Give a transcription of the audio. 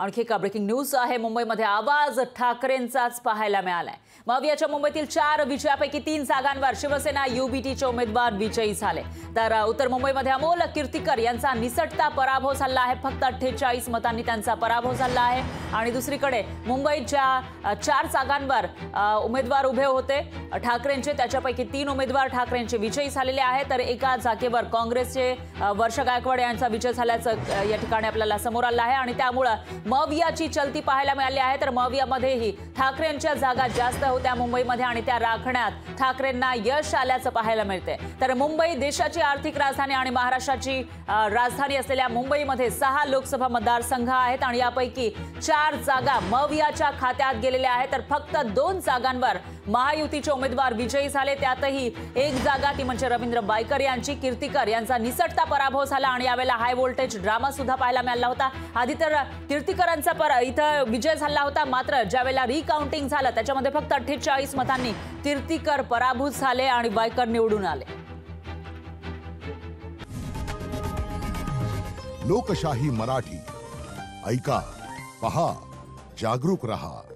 आणखी एका breaking news आहे। मुंबईमध्ये आवाज ठाकरेंचाच पाहायला मिळालाय। मवियाच्या मुंबईतील 4 विजयापैकी 3 जागांवर शिवसेना युबीटीचे उमेदवार विजयी झाले। तर उत्तर मुंबईमध्ये अमोल कीर्तिकर यांचा निसटता पराभव झाला आहे। फक्त 48 मतांनी त्यांचा पराभव झाला आहे। आणि दुसरीकडे मुंबईच्या 4 जागांवर उमेदवार उभे होते ठाकरेंचे, त्याच्यापैकी 3 उमेदवार ठाकरेंचे विजयी झालेले आहेत। तर एका जागेवर काँग्रेसचे वर्ष गायकवाड यांचा विजय झाल्याचं या ठिकाणी आपल्याला समोर आलं आहे। आणि त्यामुळे मवियाची चलती पाहायला मिळाली आहे। तर मवियामध्येही ठाकरेंच्या जागा जास्त होत्या मुंबईमध्ये आणि त्या राखण्यात ठाकरेंना यश आल्याचं पाहायला मिळते। तर मुंबई देशाची आर्थिक राजधानी आणि महाराष्ट्राची राजधानी असलेल्या मुंबईमध्ये 6 लोकसभा मतदारसंघ आहेत आणि यापैकी 4 जागा मवियाच्या खात्यात गेलेल्या आहेत। तर फक्त 2 जागांवर महायुतीचे उमेदवार विजयी झाले। त्यातही एक जागा ती म्हणजे रवींद्र बायकर यांची। कीर्तिकर यांचा निसटता पराभव झाला आणि यावेळेला हाय व्होल्टेज ड्रामा सुद्धा पाहायला मिळाला होता। आधी तर कीर्तिकरांचा इथं विजय झाला होता, मात्र ज्यावेळेला रिकाउंटिंग झालं त्याच्यामध्ये फक्त 48 मतांनी कीर्तिकर पराभूत झाले आणि बायकर निवडून आले। लोकशाही मराठी ऐका, पहा, जागरूक रहा।